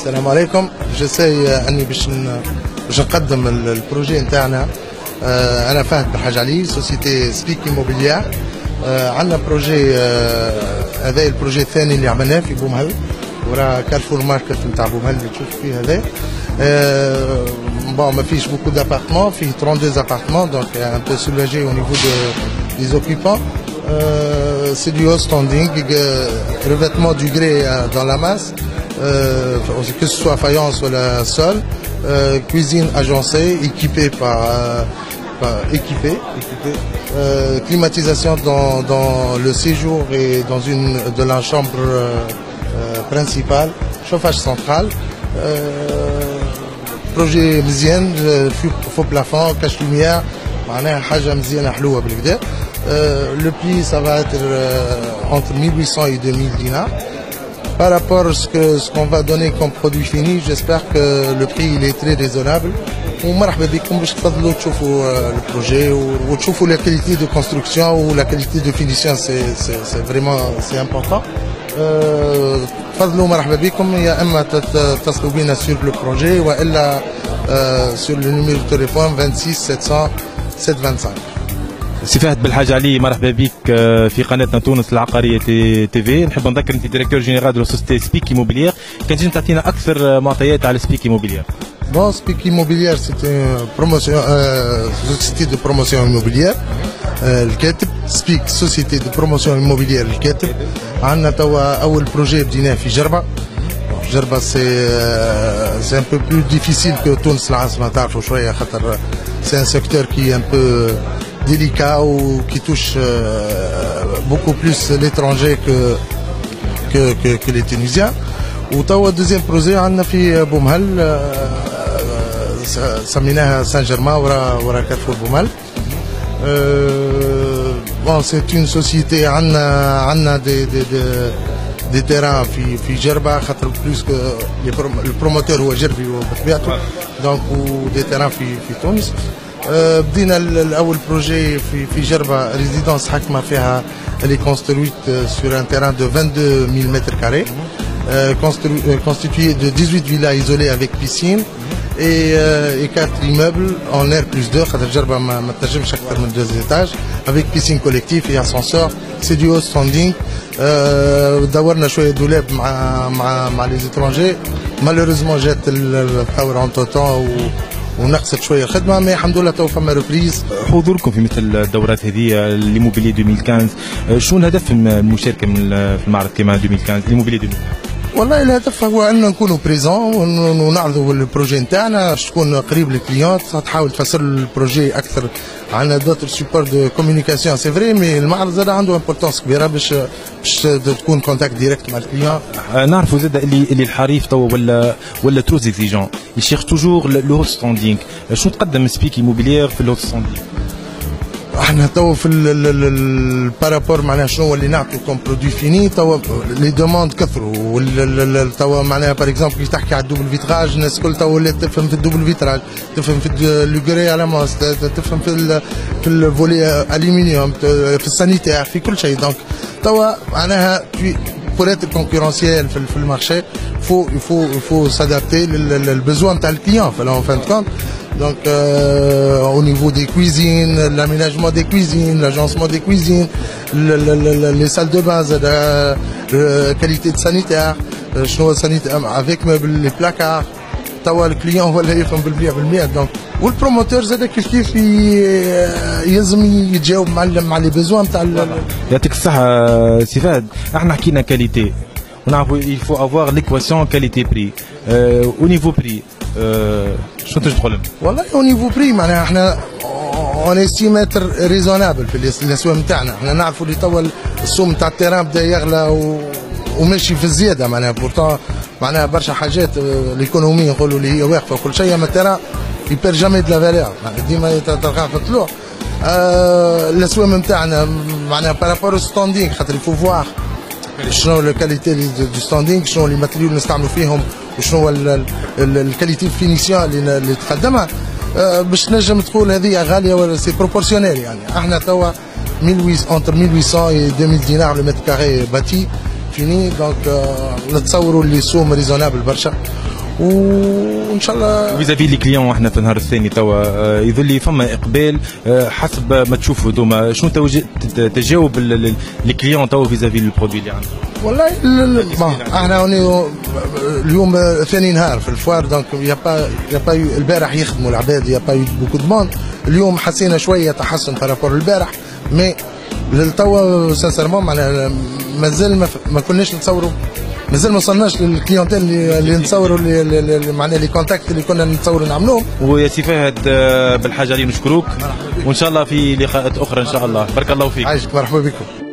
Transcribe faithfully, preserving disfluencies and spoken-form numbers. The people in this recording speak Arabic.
السلام عليكم. جساي اني باش باش نقدم البروجي نتاعنا. انا فهد بالحاج علي، سوسيتي سبيك ايموبيليير. عندنا بروجي، هذا البروجي الثاني اللي عملناه في بومهل، وراه كارفور ماركت نتاع بومهل اللي تشوف فيه هذا. بون ما فيش بوكو دابارتمون، فيه اثنين وثلاثين ابارتمون، دونك ان بو سولاجي او نيفو دو دي اوكيبون. C'est du haut standing, revêtement du grès dans la masse, euh, que ce soit faïence ou la sol, euh, cuisine agencée, équipée par, euh, par équipée, équipée euh, climatisation dans, dans le séjour et dans une de la chambre euh, principale, chauffage central, euh, projet مزيان, faux plafond, cache lumière, معناها حاجة مزيانة حلوة بالكدا. Euh, le prix ça va être euh, entre mille huit cents et deux mille dinars. Par rapport à ce que ce qu'on va donner comme produit fini, j'espère que le prix il est très raisonnable. ومرحبا بكم باش تفضلوا تشوفوا البروجي وتشوفوا la qualité de construction ou la qualité de finition, c'est c'est c'est vraiment c'est important. تفضلوا مرحبا بكم، يا اما تتصلوا بنا sur le projet والا sur le numéro de téléphone vingt-six sept cents sept cent vingt-cinq. سي فهد بالحاج علي، مرحبا بك في قناتنا تونس العقاريه تي في. نحب نذكر انت ديريكتور جينيرال دو سوسيتي سبيك ايموبيليير، كان تجي تعطينا اكثر معطيات على سبيك ايموبيليير. بون سبيك ايموبيليير سي بروموسيون سوسيتي دو بروموسيون ايموبيليير. الكاتب سبيك سوسيتي دو بروموسيون ايموبيليير الكاتب. عندنا توا اول بروجي بديناه في جربه. جربه سي سي ان بو بلو ديفيسيل كو تونس العاصمه، تعرفوا شويه خاطر سي ان سيكتور كي ان بو délicat ou qui touche euh, beaucoup plus l'étranger que, que, que, que les Tunisiens. Ou le deuxième projet, on a fait Boumhal, سميناها سان جيرمان ورا ورا كارفور بومهل. Bon, c'est une société, عندنا عندنا des des des terrains في في جربة، خاطر plus que البروموتور هو جربي بطبيعته، donc و des terrains في في تونس. بدينا الاول بروجي في في جربه ريزيدونس حكمه فيها اللي كونسترويت سور ان تيران دو vingt-deux mille mètres carrés, constitué de dix-huit villas isolées avec piscine et et quatre immeubles en R plus deux. خاطر جربه ما ما تنجمش اكثر من deux étages avec piscine collective et ascenseur. C'est du haut standing. دورنا شويه دولاب مع مع مع لي زيترونجي. مالوريزمون جات الثوره انتو طون ونقصت شويه الخدمه، مي الحمد لله تو فما ريبريز. حضوركم في مثل الدورات هذه ليموبيلي ألفين وخمسطاش، شنو الهدف من المشاركه من في المعرض كما ألفين وخمسطاش ليموبيلي ألفين وخمسطاش؟ والله الهدف هو ان نكونوا بريزون ونعرضوا البروجي نتاعنا، تكون قريب للكليونت، تحاول تفسر البروجي اكثر. عندنا دوتر سيبور دو كوميونيكاسيون سي فري، مي المعرض زاد عنده امبورتونس كبيره باش باش تكون كونتاكت ديريكت مع الكليون. نعرفوا زاد اللي اللي الحريف توا ولا ولا ترو زيزيجون يشيخ توجور لو هوت ستاندينغ. شنو تقدم سبيك ايموبيليير في الهوت ستاندينغ؟ احنا توا في البارابور معناها شنو اللي نعطوا كوم برودوي فيني. توا لي دوموند كثروا، توا معناها باغ اكزومبل كي تحكي على الدوبل فيتراج، الناس الكل توا ولات تفهم في الدوبل فيتراج، تفهم في لوغري على ماس، تفهم في في الفولي الومنيوم، في السانيتير، في كل شيء. دونك توا معناها pour être concurrentiel في المارشي faut il faut il faut s'adapter للbesoin تاع الكليون en fin de compte. Donc euh, au niveau des cuisines, l'aménagement des cuisines, l'agencement des cuisines, le, le, le, les salles de bain, la, la qualité de sanitaire, شنو sanitaire avec meubles, les placards. توا الكليون هو اللي يفهم بالمية بالمية. دونك والبروموتور زاد كيف كيف يلزم يتجاوب مع مع لي بيزوان تاع. يعطيك الصحة سي فهد، احنا حكينا كاليتي ونعرفوا il faut avoir l'équation qualité prix. au niveau prix شنو تجي تقول لنا؟ والله au niveau prix معناها احنا اون استيماتر ريزونابل في الاسواق نتاعنا. احنا نعرفوا اللي توا السوق نتاع التيران بدا يغلى و... وماشي في الزياده، معناها بورتون معناها برشا حاجات الايكونوميه نقولوا اللي هي واقفه وكل شيء، اما التيران يبير جامي دو لا فالور، ديما تلقاه في الطلوع. آه الاسواق نتاعنا معناها بارابور ستاندينغ، خاطر يفو فواغ شنو لو كاليتي دو ستاندينغ، شنو لي ماتيريال اللي نستعملوا فيهم، وشنو الكاليتي فينيسيون اللي اللي تقدمها. آه باش تنجم تقول هذه غاليه ولا سي بروبورسيونيل. يعني احنا توا انتر mille huit cents et deux mille dinars le mètre carré bâti fini. Donc نتصوروا اللي سوم ريزونابل برشا، وان شاء الله. فيزافي لي كليون احنا في النهار الثاني توا يظل لي فما اقبال حسب ما تشوفوا دوما، شنو تجاوب الكليون توا فيزافي البرودوي اللي عندهم؟ والله احنا اليوم ثاني نهار في الفوار، دونك يا با يا با البارح يخدموا العباد، يا با يو بوكو دوموند. اليوم حسينا شويه تحسن بارابور البارح، مي للتوا سانسيرمون معناها مازال ما, ما كناش نتصوروا، مازال ما وصلناش للكليونتيل اللي, اللي نتصوروا اللي معناها لي كونتاكت اللي كنا نتصوروا نعملوهم. ويا سي فهد بالحاجه اللي نشكروك، وان شاء الله في لقاءات اخرى ان شاء الله. بارك الله فيك. عايشك، مرحبا بكم.